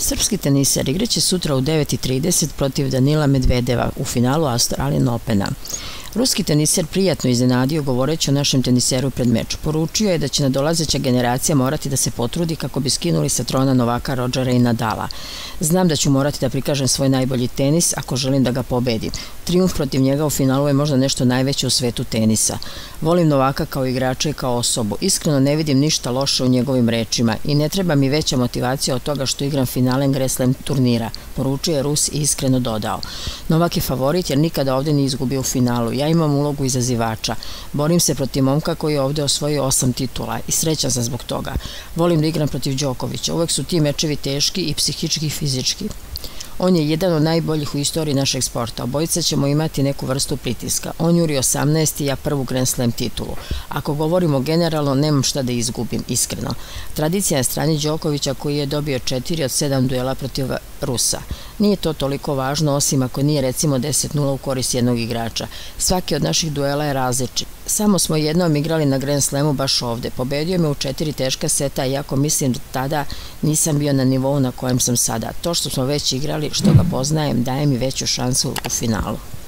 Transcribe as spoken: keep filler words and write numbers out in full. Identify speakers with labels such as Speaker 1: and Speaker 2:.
Speaker 1: Srpski teniser igraće sutra u devet i trideset protiv Danila Medvedeva u finalu Australian Opena. Ruski teniser prijatno iznenadio govoreći o našem teniseru pred meč. Poručio je da će nadolazeća generacija morati da se potrudi kako bi skinuli sa trona Novaka, Rodgera i Nadala. Znam da ću morati da prikažem svoj najbolji tenis ako želim da ga pobedim. Trijumf protiv njega u finalu je možda nešto najveće u svetu tenisa. Volim Novaka kao igrača i kao osobu. Iskreno ne vidim ništa loše u njegovim rečima i ne treba mi veća motivacija od toga što igram finale Grand Slam turnira, poručio je Rus i iskreno dodao. Novak je favorit jer nikada ovdje nije izgubio u finalu. Ja imam ulogu izazivača. Borim se protiv momka koji je ovdje osvojio osam titula i srećan sam zbog toga. Volim da igram protiv Đokovića. Uvek su ti mečevi teški i psihički i fizički. On je jedan od najboljih u istoriji našeg sporta. Obojica ćemo imati neku vrstu pritiska. On juri osamnaesti, ja prvu Grand Slam titulu. Ako govorimo generalno, nemam šta da izgubim, iskreno. Tradicija je na strani Đokovića koji je dobio četiri od sedam duela protiv Rusa. Nije to toliko važno, osim ako nije recimo deset nula u korist jednog igrača. Svaki od naših duela je različit. Samo smo jednom igrali na Grand Slamu baš ovde. Pobedio me u četiri teška seta, iako mislim da tada nisam bio na nivou na kojem sam sada. To što smo već igrali, što ga poznajem, daje mi veću šansu u finalu.